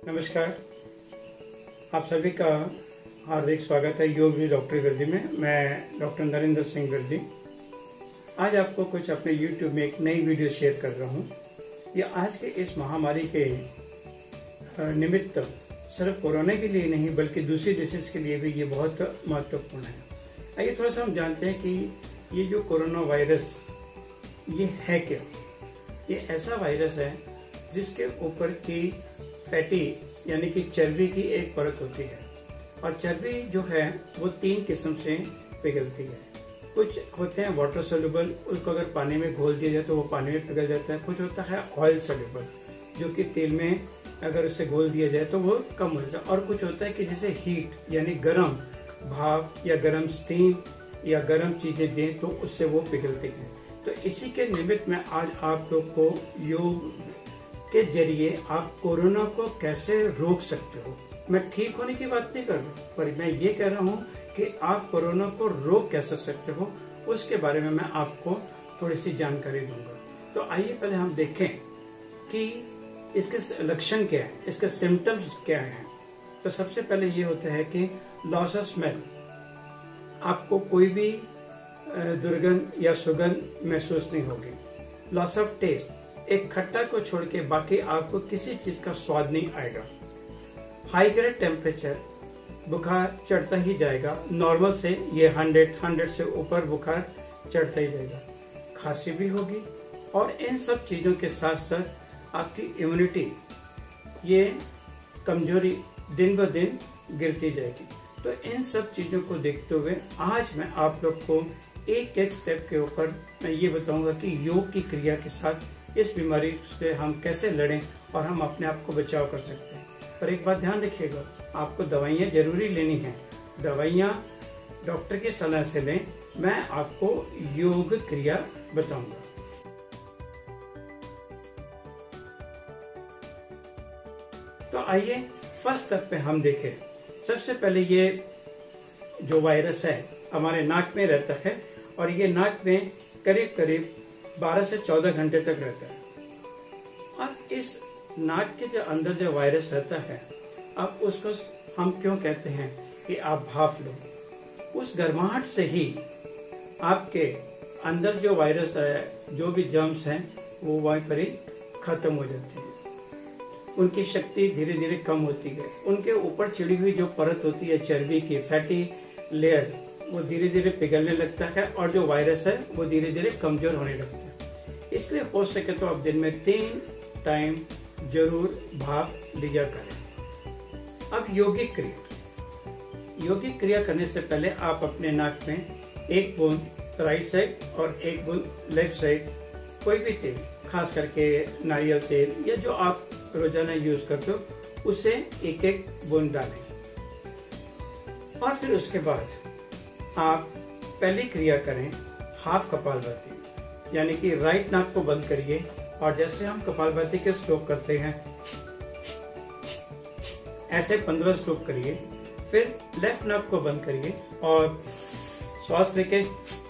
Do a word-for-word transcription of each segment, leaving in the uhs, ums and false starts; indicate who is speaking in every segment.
Speaker 1: नमस्कार, आप सभी का हार्दिक स्वागत है योग विद डॉक्टर विरदी में। मैं डॉक्टर नरेंद्र सिंह विरदी आज आपको कुछ अपने यूट्यूब में एक नई वीडियो शेयर कर रहा हूँ। ये आज के इस महामारी के निमित्त सिर्फ कोरोना के लिए नहीं बल्कि दूसरी डिसीज के लिए भी ये बहुत महत्वपूर्ण है। आइए थोड़ा सा हम जानते हैं कि ये जो कोरोना वायरस ये है क्या। ये ऐसा वायरस है जिसके ऊपर की फैटी यानी कि चर्बी की एक परत होती है और चर्बी जो है वो तीन किस्म से पिघलती है। कुछ होते हैं वाटर सोल्यूबल, उसको अगर पानी में घोल दिया जाए तो वो पानी में पिघल जाता है। कुछ होता है ऑयल सोल्यूबल जो कि तेल में अगर उसे घोल दिया जाए तो वो कम हो जाता है। और कुछ होता है कि जैसे हीट यानी गर्म भाप या गर्म स्टीम या गर्म चीजें दें तो उससे वो पिघलती हैं। तो इसी के निमित्त में आज आप लोग को योग के जरिए आप कोरोना को कैसे रोक सकते हो। मैं ठीक होने की बात नहीं कर रहा, पर मैं ये कह रहा हूँ कि आप कोरोना को रोक कैसे सकते हो, उसके बारे में मैं आपको थोड़ी सी जानकारी दूंगा। तो आइए पहले हम देखें कि इसके लक्षण क्या है, इसके सिम्टम्स क्या हैं। तो सबसे पहले ये होता है कि लॉस ऑफ स्मेल, आपको कोई भी दुर्गंध या सुगंध महसूस नहीं होगी। लॉस ऑफ टेस्ट, एक खट्टा को छोड़ के बाकी आपको किसी चीज का स्वाद नहीं आएगा। हाई ग्रेड टेम्परेचर, बुखार चढ़ता ही जाएगा। नॉर्मल से ये हंड्रेड हंड्रेड से ऊपर बुखार चढ़ता ही जाएगा। खांसी भी होगी और इन सब चीजों के साथ साथ आपकी इम्यूनिटी ये कमजोरी दिन ब दिन गिरती जाएगी। तो इन सब चीजों को देखते हुए आज मैं आप लोग को एक एक स्टेप के ऊपर मैं ये बताऊंगा कि योग की क्रिया के साथ इस बीमारी से हम कैसे लड़ें और हम अपने आप को बचाव कर सकते हैं। पर एक बात ध्यान रखिएगा, आपको दवाइयाँ जरूरी लेनी है। दवाइयाँ डॉक्टर की सलाह से लें। मैं आपको योग क्रिया बताऊंगा। तो आइए फर्स्ट स्टेप पे हम देखें। सबसे पहले ये जो वायरस है हमारे नाक में रहता है और ये नाक में करीब करीब बारह से चौदह घंटे तक रहता है। अब इस नाक के जो अंदर जो वायरस रहता है, अब उसको हम क्यों कहते हैं कि आप भाप लो। उस गर्माहट से ही आपके अंदर जो वायरस है, जो भी जर्म्स हैं, वो वहीं पर ही खत्म हो जाते हैं। उनकी शक्ति धीरे धीरे कम होती है। उनके ऊपर चिड़ी हुई जो परत होती है चर्बी की, फैटी लेयर, वो धीरे धीरे पिघलने लगता है और जो वायरस है वो धीरे धीरे कमजोर होने लगता है। इसलिए हो सके तो आप दिन में तीन टाइम जरूर भाप लिया करें। अब यौगिक क्रिया, यौगिक क्रिया करने से पहले आप अपने नाक में एक बूंद राइट साइड और एक बूंद लेफ्ट साइड कोई भी तेल, खास करके नारियल तेल या जो आप रोजाना यूज करते हो, उसे एक एक बूंद डालें। और फिर उसके बाद आप पहली क्रिया करें हाफ कपालभाति, यानी कि राइट नाक को बंद करिए और जैसे हम कपालभाति के स्ट्रोक करते हैं ऐसे पंद्रह स्ट्रोक करिए। फिर लेफ्ट नाक को बंद करिए और श्वास लेके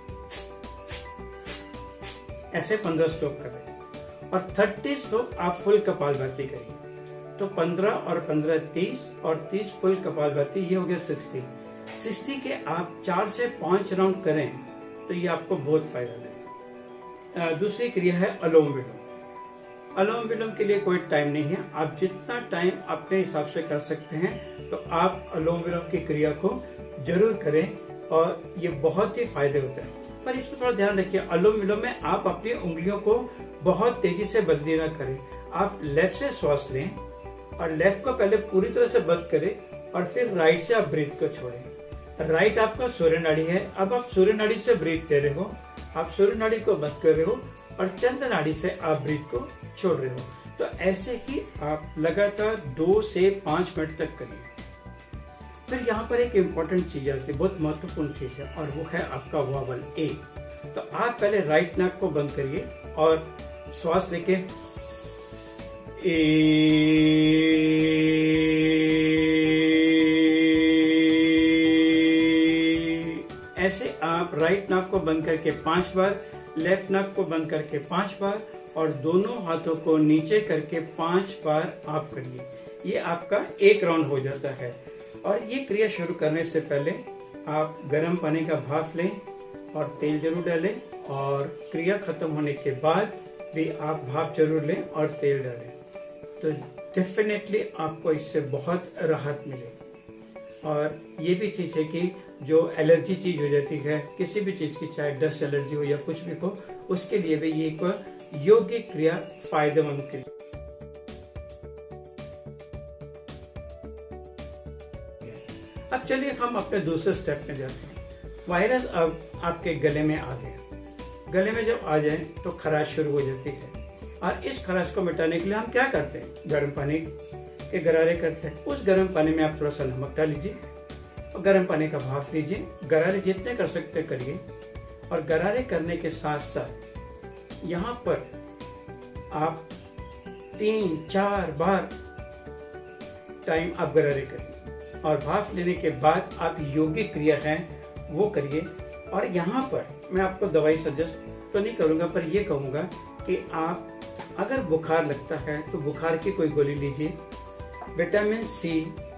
Speaker 1: ऐसे पंद्रह स्ट्रोक करें और तीस स्ट्रोक आप फुल कपालभाति करिए। तो पंद्रह और पंद्रह तीस और तीस फुल कपालभाति, ये हो गया साठ। साठ के आप चार से पांच राउंड करें तो ये आपको बहुत फायदा देगा। दूसरी क्रिया है अनुलोम विलोम। अनुलोम विलोम के लिए कोई टाइम नहीं है, आप जितना टाइम अपने हिसाब से कर सकते हैं तो आप अनुलोम विलोम की क्रिया को जरूर करें और ये बहुत ही फायदे होते हैं। पर इसमें थोड़ा ध्यान रखिए, अनुलोम विलोम में आप अपनी उंगलियों को बहुत तेजी से बदली ना करें। आप लेफ्ट से श्वास लें और लेफ्ट को पहले पूरी तरह से बंद करें और फिर राइट से आप ब्रीथ को छोड़ें। राइट आपका सूर्य नाड़ी है, अब आप सूर्य नाड़ी से ब्रीथ ले रहे हो, आप सूर्य नाड़ी को बंद कर रहे हो और चंद्र नाड़ी से आप ब्रीथ को छोड़ रहे हो। तो ऐसे ही आप लगातार दो से पांच मिनट तक करिए। फिर यहाँ पर एक इम्पोर्टेंट चीज आती है, बहुत महत्वपूर्ण चीज है, और वो है आपका वावल ए। तो आप पहले राइट नाक को बंद करिए और श्वास लेके ए, ऐसे आप राइट नाक को बंद करके पांच बार, लेफ्ट नाक को बंद करके पांच बार और दोनों हाथों को नीचे करके पांच बार आप करिए। ये आपका एक राउंड हो जाता है। और ये क्रिया शुरू करने से पहले आप गर्म पानी का भाप लें और तेल जरूर डालें, और क्रिया खत्म होने के बाद भी आप भाप जरूर लें और तेल डालें, तो डेफिनेटली आपको इससे बहुत राहत मिलेगी। और ये भी चीज है कि जो एलर्जी चीज हो जाती है, किसी भी चीज की, चाहे डस्ट एलर्जी हो या कुछ भी हो, उसके लिए भी ये एक योग्य क्रिया फायदेमंद क्रिया। अब चलिए हम अपने दूसरे स्टेप में जाते हैं। वायरस अब आपके गले में आ गया। गले में जब आ जाए तो खराश शुरू हो जाती है, और इस खराश को मिटाने के लिए हम क्या करते हैं? गर्म पानी के गरारे करते हैं। उस गर्म पानी में आप थोड़ा सा नमक डाल लीजिए और गर्म पानी का भाप लीजिए। गरारे जितने कर सकते करिए, और गरारे करने के साथ साथ यहाँ पर आप तीन चार बार टाइम आप गरारे करिए, और भाप लेने के बाद आप योग्य क्रिया है वो करिए। और यहाँ पर मैं आपको दवाई सजेस्ट तो नहीं करूंगा, पर ये कहूंगा कि आप अगर बुखार लगता है तो बुखार की कोई गोली लीजिए, विटामिन सी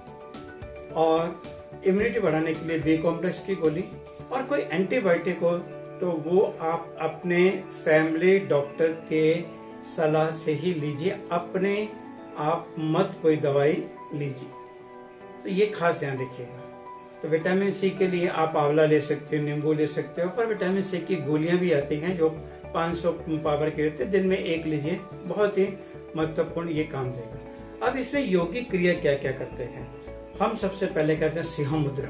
Speaker 1: और इम्यूनिटी बढ़ाने के लिए बी कॉम्प्लेक्स की गोली, और कोई एंटीबायोटिक हो तो वो आप अपने फैमिली डॉक्टर के सलाह से ही लीजिए, अपने आप मत कोई दवाई लीजिए। तो ये खास ध्यान रखिएगा। तो विटामिन सी के लिए आप आंवला ले सकते हो, नींबू ले सकते हो, पर विटामिन सी की गोलियां भी आती हैं जो पाँच सौ पावर के रहते हैं, दिन में एक लीजिए, बहुत ही महत्वपूर्ण ये काम देगा। अब इसमें योगिक क्रिया क्या क्या करते हैं? हम सबसे पहले करते हैं सिंह मुद्रा।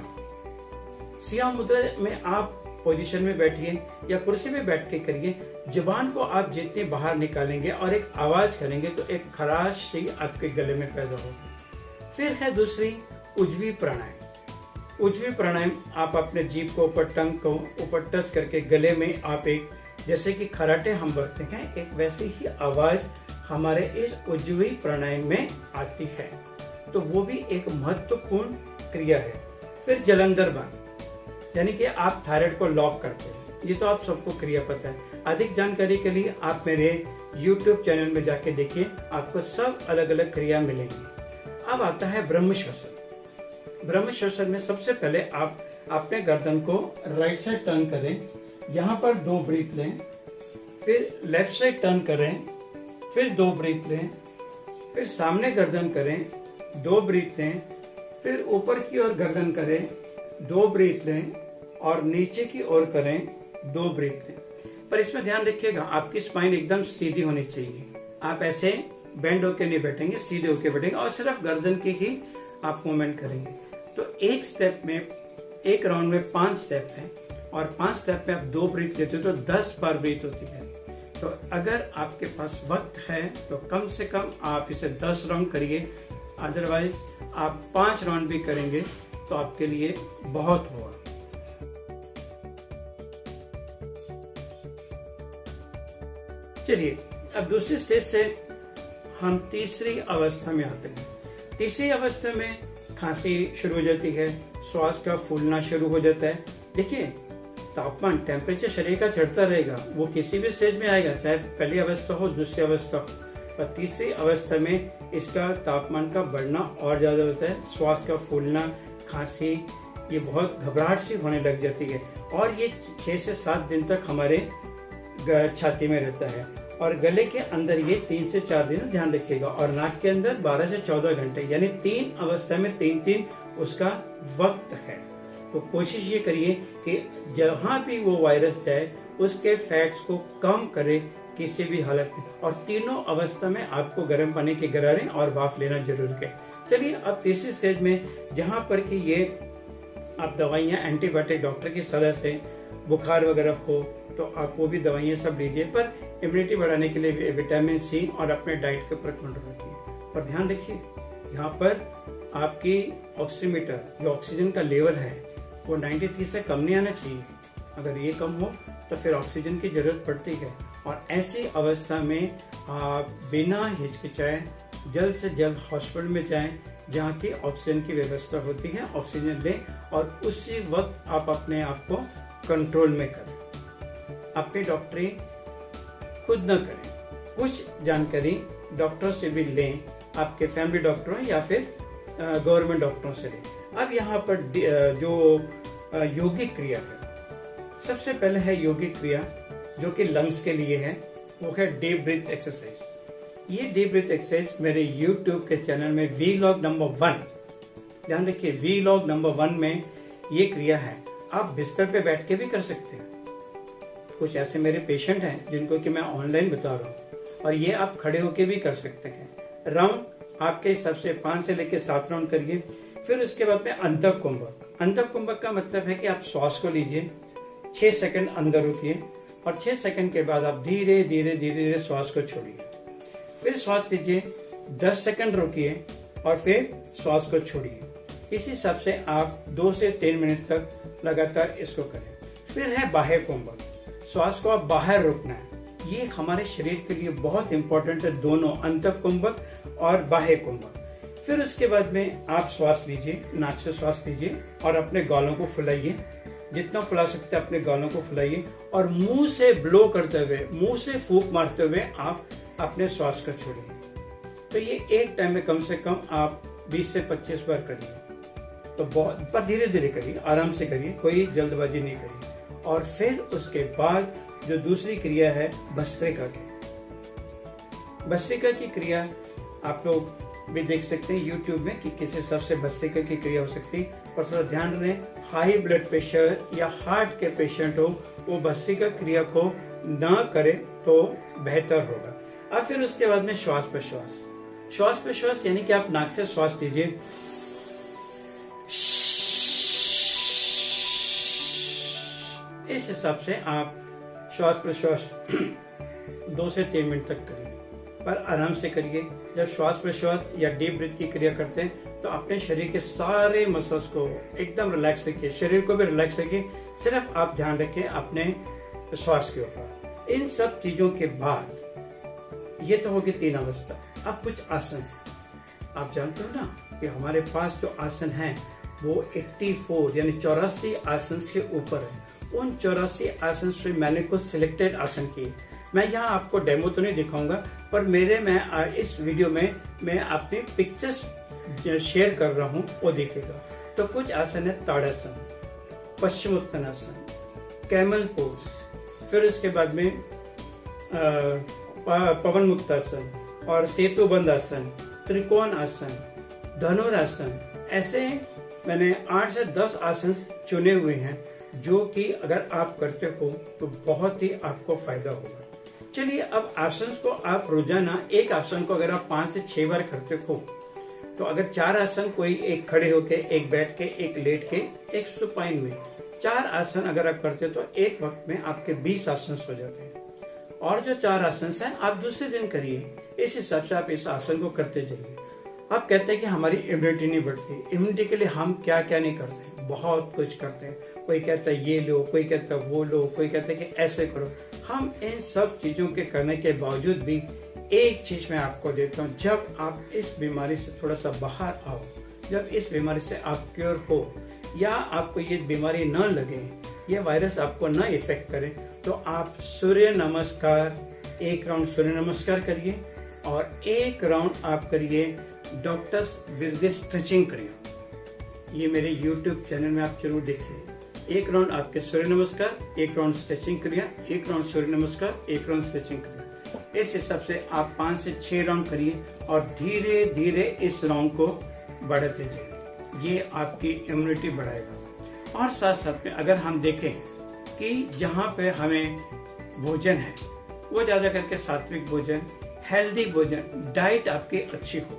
Speaker 1: सिंह मुद्रा में आप पोजीशन में बैठिए या कुर्सी में बैठ के करिए। जुबान को आप जितनी बाहर निकालेंगे और एक आवाज करेंगे तो एक खराश सी आपके गले में पैदा होगी। फिर है दूसरी उज्जवी प्राणायाम। उज्जवी प्राणायाम आप अपने जीभ को ऊपर, टंग को ऊपर टच करके गले में आप एक, जैसे कि खराटे हम बढ़ते हैं, एक वैसी ही आवाज हमारे इस उज्जवी प्राणायाम में आती है। तो वो भी एक महत्वपूर्ण क्रिया है। फिर जलंधर बंद, यानी कि आप थायराइड को लॉक करते हैं। ये तो आप सबको क्रिया पता है। अधिक जानकारी के लिए आप मेरे यूट्यूब चैनल में जाके देखिए, आपको सब अलग अलग क्रिया मिलेंगी। अब आता है ब्रह्म श्वसन। ब्रह्म श्वसन में सबसे पहले आप अपने गर्दन को राइट साइड टर्न करें, यहाँ पर दो ब्रीथ लें, फिर लेफ्ट साइड टर्न करें, फिर दो ब्रीथ लें, फिर सामने गर्दन करें, दो ब्रीथ लें, फिर ऊपर की ओर गर्दन करें, दो ब्रीथ लें, और नीचे की ओर करें, दो ब्रीथ लें। पर इसमें ध्यान रखिएगा, आपकी स्पाइन एकदम सीधी होनी चाहिए। आप ऐसे बेंड होके नहीं बैठेंगे, सीधे होके बैठेंगे और सिर्फ गर्दन की ही आप मूवमेंट करेंगे। तो एक स्टेप में, एक राउंड में पांच स्टेप है, और पांच स्टेप में आप दो ब्रीथ लेते हो तो दस बार ब्रीथ होती है। तो अगर आपके पास वक्त है तो कम से कम आप इसे दस राउंड करिए, अदरवाइज आप पांच राउंड भी करेंगे तो आपके लिए बहुत होगा। चलिए अब दूसरी स्टेज से हम तीसरी अवस्था में आते हैं। तीसरी अवस्था में खांसी शुरू हो जाती है, श्वास का फूलना शुरू हो जाता है। देखिए तापमान, टेम्परेचर शरीर का चढ़ता रहेगा, वो किसी भी स्टेज में आएगा, चाहे पहली अवस्था हो, दूसरी अवस्था हो, पर तीसरी अवस्था में इसका तापमान का बढ़ना और ज्यादा होता है। श्वास का फूलना, खांसी, ये बहुत घबराहट सी होने लग जाती है, और ये छह से सात दिन तक हमारे छाती में रहता है, और गले के अंदर ये तीन से चार दिन ध्यान रखिएगा, और नाक के अंदर बारह से चौदह घंटे, यानी तीन अवस्था में तीन तीन उसका वक्त है। तो कोशिश ये करिए कि जहां भी वो वायरस जाए उसके फैट्स को कम करे किसी भी हालत में, और तीनों अवस्था में आपको गर्म पानी के गरारे और भाप लेना जरूर है। चलिए अब तीसरी स्टेज में, जहां पर कि ये आप दवाइयां, एंटीबायोटिक डॉक्टर की सलाह से बुखार वगैरह हो तो आप वो भी दवाइयां सब लीजिए, पर इम्यूनिटी बढ़ाने के लिए विटामिन सी और अपने डाइट के ऊपर कंट्रोल रखिए। पर ध्यान रखिए, यहाँ पर आपकी ऑक्सीमीटर, जो ऑक्सीजन का लेवल है, वो तिरानवे से कम नहीं आना चाहिए। अगर ये कम हो तो फिर ऑक्सीजन की जरूरत पड़ती है, और ऐसी अवस्था में आप बिना हिचकिचाए जल्द से जल्द हॉस्पिटल में जाएं, जहाँ की ऑक्सीजन की व्यवस्था होती है, ऑक्सीजन लें, और उसी वक्त आप अपने आप को कंट्रोल में करें। अपनी डॉक्टरी खुद न करें, कुछ जानकारी डॉक्टर से भी लें, आपके फैमिली डॉक्टरों या फिर गवर्नमेंट डॉक्टरों से लें। अब यहाँ पर जो यौगिक क्रिया है, सबसे पहले है यौगिक क्रिया जो कि लंग्स के लिए है, वो है डीप ब्रीथ एक्सरसाइज। ये डीप ब्रीथ एक्सरसाइज मेरे यूट्यूब के चैनल में वीलॉग नंबर वन, ध्यान रखिए वीलॉग नंबर वन में ये क्रिया है। आप बिस्तर पे बैठ के भी कर सकते हैं। कुछ ऐसे मेरे पेशेंट हैं जिनको कि मैं ऑनलाइन बता रहा हूँ, और ये आप खड़े होके भी कर सकते हैं। राउंड आपके हिसाब से पांच से लेकर सात राउंड करिए। फिर उसके बाद में अंतः कुंभक। अंतः कुंभक का मतलब है कि आप श्वास को लीजिए, छह सेकंड अंदर रुकिए और छह सेकंड के बाद आप धीरे धीरे धीरे धीरे श्वास को छोड़िए। फिर श्वास लीजिए, दस सेकंड रुकिए और फिर श्वास को छोड़िए। इस हिसाब से आप दो से तीन मिनट तक लगातार इसको करें। फिर है बाह्य कुंभक। श्वास को आप बाहर रोकना है। ये हमारे शरीर के लिए बहुत इंपॉर्टेंट है, दोनों अंतः कुंभक और बाह्य कुंभक। फिर उसके बाद में आप श्वास लीजिए, नाक से श्वास लीजिए और अपने गालों को फुलाइए, जितना फुला सकते हैं अपने गालों को फुलाइए और मुंह से ब्लो करते हुए, मुंह से फूंक मारते हुए आप अपने श्वास को छोड़िए। तो ये एक टाइम में कम से कम आप बीस से पच्चीस बार करिए। तो बहुत पर धीरे धीरे करिए, आराम से करिए, कोई जल्दबाजी नहीं करिए। और फिर उसके बाद जो दूसरी क्रिया है भस्त्रिका की। भस्त्रिका की क्रिया आप लोग भी देख सकते हैं यूट्यूब में कि किस हिसाब से भस्त्रिका की क्रिया हो सकती है। और थोड़ा ध्यान रखें, हाई ब्लड प्रेशर या हार्ट के पेशेंट हो वो भस्त्रिका क्रिया को न करे तो बेहतर होगा। अब फिर उसके बाद में श्वास प्रश्वास। श्वास प्रश्वास यानी कि आप नाक से श्वास लीजिए, इस हिसाब से आप श्वास प्रश्वास दो से तीन मिनट तक करिए, पर आराम से करिए। जब श्वास प्रश्वास या डीप ब्रीथ की क्रिया करते हैं तो अपने शरीर के सारे मसल्स को एकदम रिलैक्स रखिए, शरीर को भी रिलैक्स रखिए। सिर्फ आप ध्यान रखिए अपने श्वास के ऊपर। इन सब चीजों के बाद ये तो होगी तीन अवस्था। अब कुछ आसन, आप जानते हो ना कि हमारे पास जो आसन है वो चौरासी यानी चौरासी आसन के ऊपर है। उन चौरासी आसन से मैंने कुछ सिलेक्टेड आसन किए। मैं यहाँ आपको डेमो तो नहीं दिखाऊंगा, पर मेरे मैं इस वीडियो में मैं अपनी पिक्चर्स शेयर कर रहा हूँ, वो देखिएगा। तो कुछ आसन है ताड़ासन, पश्चिमोत्तानासन, कैमल पोज, फिर उसके बाद में पवन मुक्तासन और सेतुबंध आसन, त्रिकोण आसन, धनुरासन। ऐसे मैंने आठ से दस आसन चुने हुए हैं जो कि अगर आप करते हो तो बहुत ही आपको फायदा होगा। चलिए अब आसन को आप रोजाना एक आसन को अगर आप पांच से छह बार करते हो तो अगर चार आसन, कोई एक खड़े होके, एक बैठ के, एक लेट के, एक सुपाइन में, चार आसन अगर आप करते हो तो एक वक्त में आपके बीस आसन हो जाते हैं। और जो चार आसन है आप दूसरे दिन करिए। इस हिसाब से आप इस आसन को करते जाइए। आप कहते हैं कि हमारी इम्यूनिटी नहीं बढ़ती। इम्यूनिटी के लिए हम क्या क्या नहीं करते, बहुत कुछ करते हैं। कोई कहता है ये लो, कोई कहता है वो लो, कोई कहता है कि ऐसे करो। हम इन सब चीजों के करने के बावजूद भी एक चीज मैं आपको देता हूँ, जब आप इस बीमारी से थोड़ा सा बाहर आओ, जब इस बीमारी से आप क्योर हो या आपको ये बीमारी न लगे, ये वायरस आपको न इफेक्ट करे, तो आप सूर्य नमस्कार, एक राउंड सूर्य नमस्कार करिए और एक राउंड आप करिए डॉक्टर्स विद स्ट्रेचिंग करिए। ये मेरे यूट्यूब चैनल में आप जरूर देखिए। एक राउंड आपके सूर्य नमस्कार, एक राउंड स्ट्रेचिंग क्रिया, एक राउंड सूर्य नमस्कार, एक राउंड स्ट्रेचिंग क्रिया। इस हिसाब से आप पांच से छह राउंड करिए और धीरे धीरे इस राउंड को बढ़ाते जाइए। ये आपकी इम्यूनिटी बढ़ाएगा। और साथ साथ में अगर हम देखें कि जहाँ पे हमें भोजन है वो ज्यादा करके सात्विक भोजन, हेल्दी भोजन, डाइट आपकी अच्छी हो।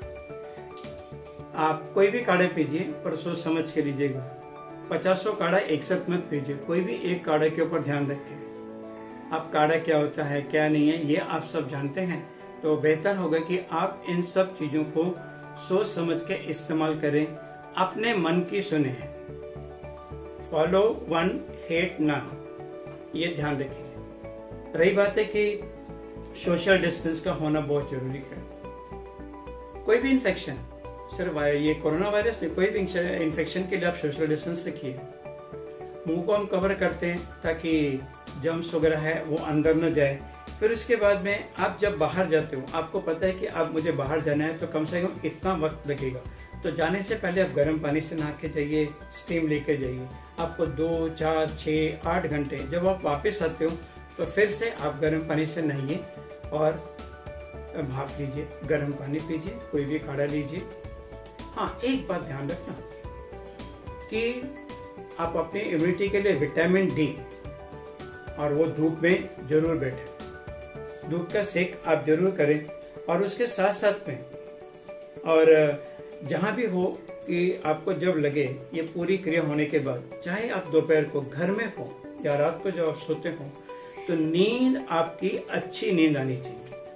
Speaker 1: आप कोई भी काढ़ा पीजिए पर सोच समझ के लीजिएगा। पचासों काढ़ा एक साथ मत पीजिए, कोई भी एक काढ़े के ऊपर ध्यान रखें। आप काढ़ा क्या होता है क्या नहीं है ये आप सब जानते हैं, तो बेहतर होगा कि आप इन सब चीजों को सोच समझ के इस्तेमाल करें, अपने मन की सुने। फॉलो वन हेट नन, ये ध्यान रखिए। रही बात है कि सोशल डिस्टेंस का होना बहुत जरूरी है। कोई भी इन्फेक्शन, सिर्फ ये कोरोना वायरस नहीं, कोई भी इन्फेक्शन के लिए आप सोशल डिस्टेंस रखिए। मुंह को हम कवर करते हैं ताकि जर्म्स वगैरह है वो अंदर न जाए। फिर उसके बाद में आप जब बाहर जाते हो, आपको पता है कि अब मुझे बाहर जाना है तो कम से कम इतना वक्त लगेगा, तो जाने से पहले आप गर्म पानी से नहा के जाइए, स्टीम लेके जाइए। आपको दो चार छः आठ घंटे जब आप वापस आते हो तो फिर से आप गर्म पानी से नहाइए और भाप लीजिए, गर्म पानी पीजिए, कोई भी काढ़ा लीजिए। हाँ, एक बात ध्यान रखना कि आप अपनी इम्यूनिटी के लिए विटामिन डी और वो धूप में जरूर बैठे, धूप का सेक आप जरूर करें। और उसके साथ साथ में और जहां भी हो कि आपको जब लगे ये पूरी क्रिया होने के बाद, चाहे आप दोपहर को घर में हो या रात को जब आप सोते हो, तो नींद आपकी अच्छी नींद आनी चाहिए।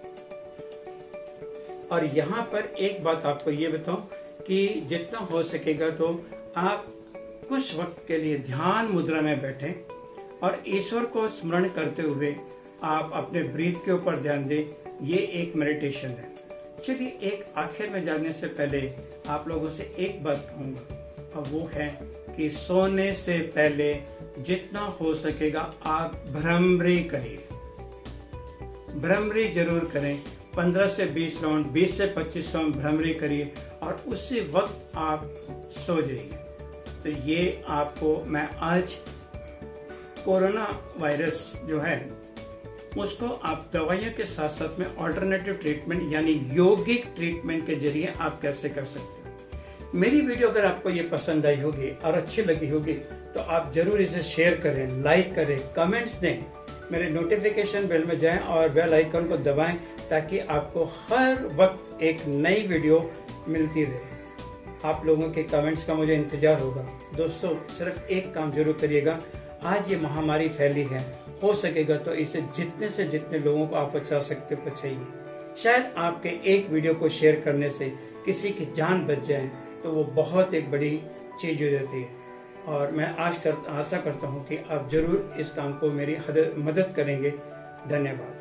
Speaker 1: और यहाँ पर एक बात आपको ये बताऊं कि जितना हो सकेगा तो आप कुछ वक्त के लिए ध्यान मुद्रा में बैठें और ईश्वर को स्मरण करते हुए आप अपने ब्रीथ के ऊपर ध्यान दें। ये एक मेडिटेशन है। चलिए, एक आखिर में जाने से पहले आप लोगों से एक बात कहूंगा, और वो है कि सोने से पहले जितना हो सकेगा आप भ्रमरी करिए, भ्रमरी जरूर करें। पंद्रह से बीस राउंड, बीस से पच्चीस राउंड भ्रमरी करिए और उसी वक्त आप सो जाइए। तो ये आपको मैं आज कोरोना वायरस जो है उसको आप दवाइयों के साथ साथ में ऑल्टरनेटिव ट्रीटमेंट यानी यौगिक ट्रीटमेंट के जरिए आप कैसे कर सकते हैं। मेरी वीडियो अगर आपको ये पसंद आई होगी और अच्छी लगी होगी तो आप जरूर इसे शेयर करें, लाइक करें, कमेंट्स दें, मेरे नोटिफिकेशन बेल में जाएं और बेल आइकन को दबाएं ताकि आपको हर वक्त एक नई वीडियो मिलती रहे। आप लोगों के कमेंट्स का मुझे इंतजार होगा। दोस्तों, सिर्फ एक काम जरूर करिएगा, आज ये महामारी फैली है, हो सकेगा तो इसे जितने से जितने लोगों को आप बचा सकते हो बचाइए। शायद आपके एक वीडियो को शेयर करने से किसी की जान बच जाए तो वो बहुत एक बड़ी चीज हो जाती है। और मैं आज कर, आशा करता हूँ कि आप जरूर इस काम को मेरी मदद करेंगे। धन्यवाद।